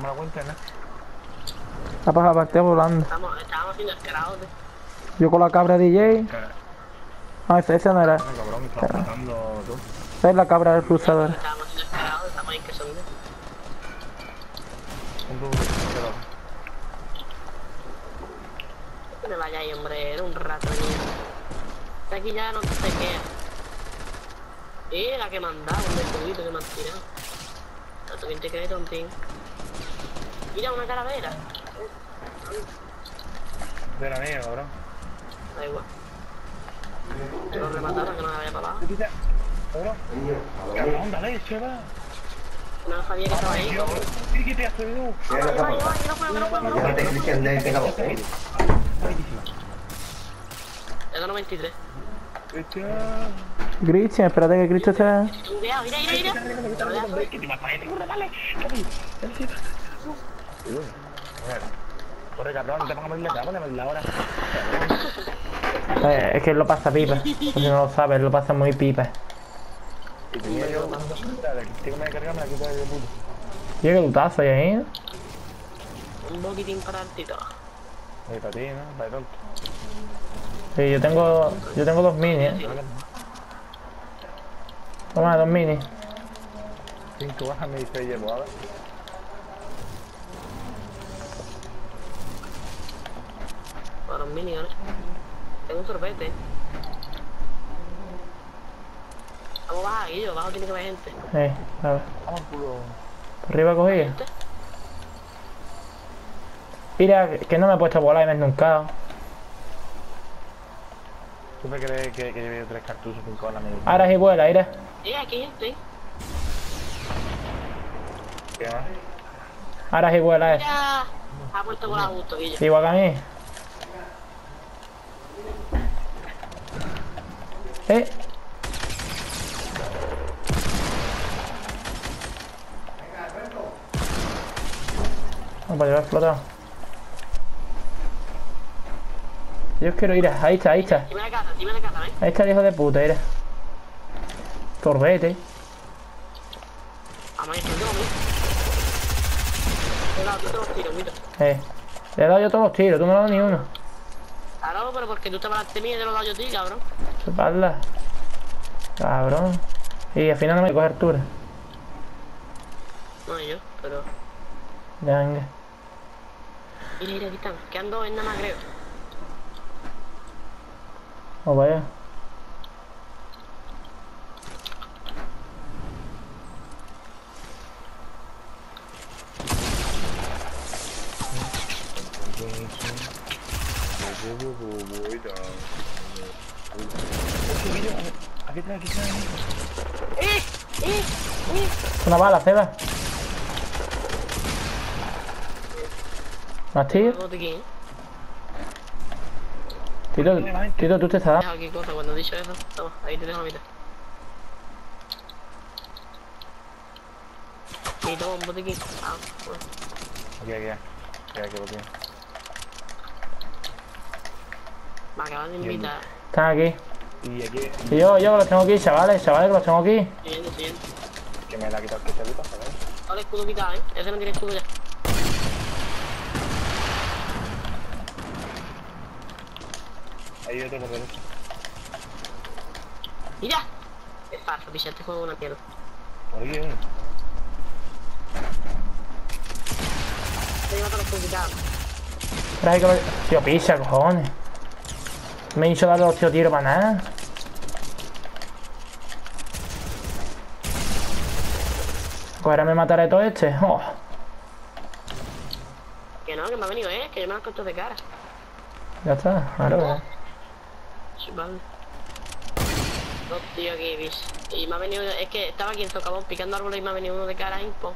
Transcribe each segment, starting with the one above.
me la cuenta, ¿no? La paja parte volando. Estábamos haciendo el karaoke. Yo con la cabra DJ. Ah, ese no era. Bueno, cabrón, me estaba matando tú. Esa es la cabra del cruzador. Estábamos haciendo el karaoke, estamos ahí que son de... Un duro, No me vayáis, hombre, era un rato de mierda. Esta aquí ya no sé qué. La que me han dado, un descubito que me han tirado. Tanto bien te crees, tontín. Mira, una calavera. de la mía, cabrón. Da igual. Yo lo remataron, que no me vaya para abajo. Cabrón. Cabrón, dale, se va. No sabía que estaba ahí. ¿Qué te has subido? No puedo. Llévate, Cristian, de pegado. Le da 93. Christian, espérate que Cristian se... Cuidado, mira. ¿Qué te pasa? Dale. Corre, cabrón, no te pongas a morir la cámara, la hora. Es que él lo pasa pipa. Por si no lo sabes, él lo pasa muy pipa. Y tenía yo una dale, que tengo que cargarme la quita de puto. Tío, qué lutazo hay ahí, ¿eh? Un poquitín para el tito. Para ti, ¿no? Para el tonto. Sí, yo tengo 2 minis, ¿eh? Toma, 2 minis. 5 bajas me dice llevo, a ver. Para los minions. Tengo un sorbete. Vamos baja, Guillo, abajo tiene que haber gente. A ver. Vamos, culo. Por arriba cogí. ¿Gente? Mira, que no me he puesto a volar y me he nuncado. ¿Tú me crees que lleve 3 cartuchos, 5 balas? Ahora sí vuela, mira. Aquí hay gente. ¿Qué más? Ahora sí vuela, Mira. Ha puesto con la justo, Guillo. Igual que a mí. No, para llevar explotado. Yo quiero ir ahí está. Dime la casa, ¿eh? Ahí está el hijo de puta, mira. Sorbete. Vamos a ir, yo, he dado todos los tiros, mira. Le he dado yo todos los tiros, tú no le has dado ni uno. Claro, pero porque tú te paraste mí y te lo he dado yo a ti, cabrón. Espalda. Cabrón. Y al final no me coge altura. No yo, pero... Venga. Mira, aquí están. Quedan dos en nada más, creo. O vaya. Aquí está. Una bala, Ceba. ¿Más tío? Botiquín. Tito, tú te estás dando. Deja aquí cosa, cuando he dicho eso. Toma, ahí te dejo la mitad. Y toma un botiquín. Ah, bueno. Aquí, botín. Me acaban de invitar. Están aquí. Y aquí, Y yo que los tengo aquí, chavales, que los tengo aquí. Siguiente. que me la ha quitado el que se le pasa, ¿sabes? Vale, escudo quitado, ¿eh? Ese no tiene escudo ya. Hay otro por derecha. ¡Mira! Es falso, picha, este juego es una mierda. Por aquí, uno. Se lleva todos los publicados. Espera que lo... Tío, pisa, cojones. Me he dicho darle los tíos tiros para nada. Pues ahora me mataré todo este. Oh. Que no, que me ha venido, que yo me lo he cortado de cara. Ya está, claro. Sí, vale. Dos tíos aquí, bicho. Y me ha venido, es que estaba aquí en socavón picando árboles y me ha venido uno de cara ahí, po.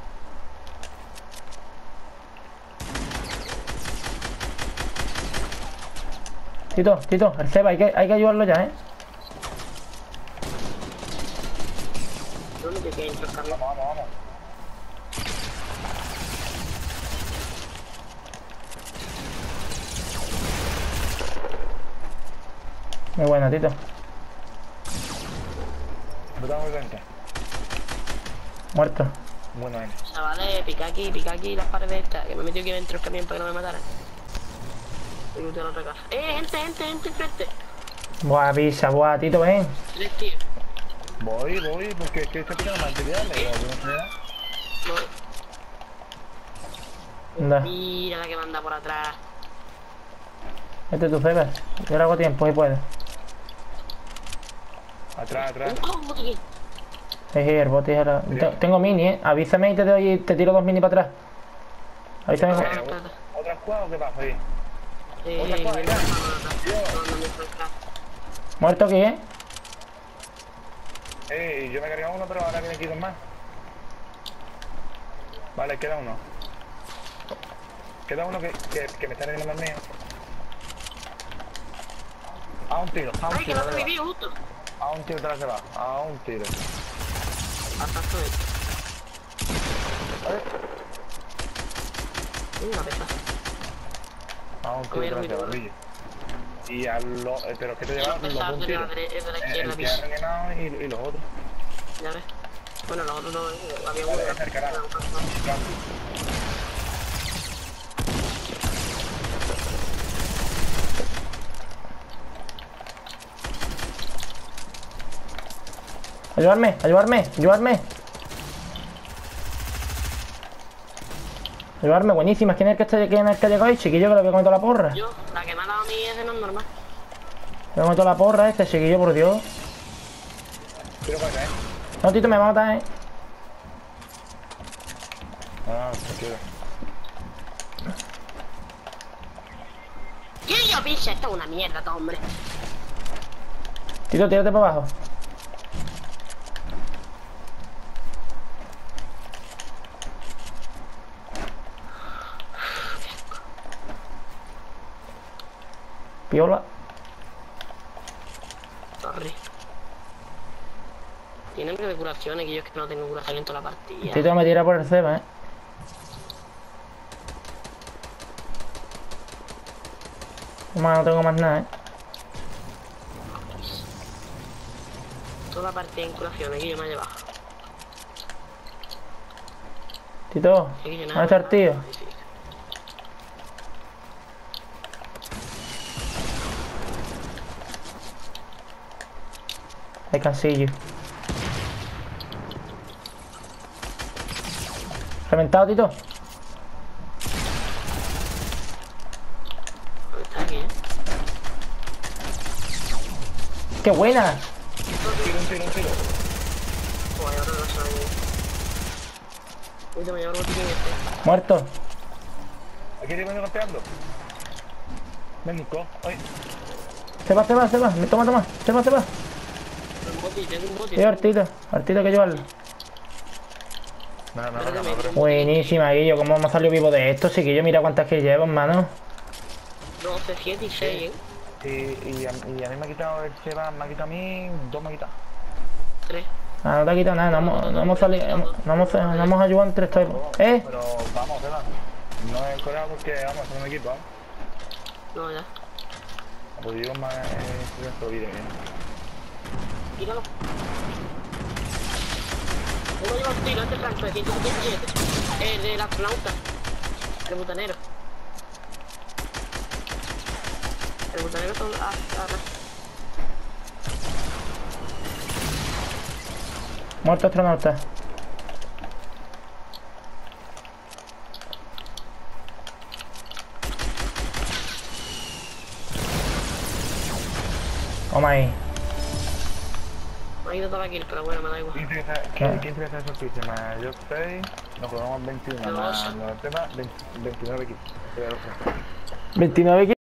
Tito, el Seba, hay que ayudarlo ya, ¿Dónde te quieres entroscarlo? Vamos. Muy buena, Tito. No te damos cuenta. Muerto. Bueno, Chavales, pica aquí las paredes estas, que me he metido aquí dentro del camión para que no me mataran. Y luteo en otra casa. Gente enfrente. Buah, pisa, buah, Tito, ven. 3 tíos. voy, porque es que está tirando materiales. Voy. Anda, Mira la que manda por atrás. este es tu Feber. Yo le hago tiempo, si puedo. Atrás. Un botiquín. Jeje, el bote era... Tengo mini, Avísame y te tiro 2 mini para atrás. Avísame. ¿Otra squad o qué pasa ahí? Mira, Muerto aquí, Yo me he cargado uno, pero ahora viene aquí dos más. Vale, queda uno. Queda uno que me está animando el mío. A un tiro, Ay, que no te viví justo. A un tiro detrás de va, a un tiro. Pasaste de... Una pesa. A un tiro detrás de va, Billy. Y a los... pero es que te llevas los dos tiros. Es de la izquierda, El que ha rellenado y los otros. Ya ves. Bueno, los otros no, había Vale, uno. acercará. Ayudarme, buenísimas. ¿Quién es el que ha llegado ahí, chiquillo? Que le voy a comer toda la porra. Yo, la que me ha dado a mí es de no normal. Le voy a comer toda la porra este, chiquillo, por Dios. Tiro para acá, No, Tito, me va a matar, tranquilo. ¿Qué yo, picha? Esto es una mierda, todo, hombre. Tito, tírate para abajo. Piola. Sorry. Tienen que de curaciones, que yo es que no tengo curación en toda la partida. Tito me tira por el ceba, No tengo más nada, Toda la partida en curaciones que yo me he llevado. Tito, Sí, ¿dónde está el tío? Hay casillo. ¿Reventado, Tito? Está aquí, ¡Qué buena! Un tiro. Joder, ahora no sabe. Uy, te me llevo el botiquín este. Muerto. Aquí te vengo golpeando. Ven, Nico. Ay. Se va. Toma. Se va. Tengo un boti. Artito que llevarlo. No. Buenísima, Guillo. ¿Cómo hemos salido vivo de esto? Sí, Guillo, mira cuántas que llevo, hermano. 12, 7 y 6, Y a mí me ha quitado el Seba, me ha quitado a mí, dos me ha quitado. 3. Ah, no te ha quitado nada. No hemos salido. No hemos ayudado entre estos. Pero vamos, Seba. No he colado porque vamos, somos un equipo, ¿eh? No, ya. Pues digo más nuestro vídeo, Tíralo. Uno lleva un tiro, este rancho de 177. El del astronauta. El butanero. El butanero está... Muerto astronauta. Toma ahí. Me ha ido toda la kill, pero bueno, me da igual. 15 veces sorpresa, más yo 6, nos jugamos 21, más los temas 29 kills. 29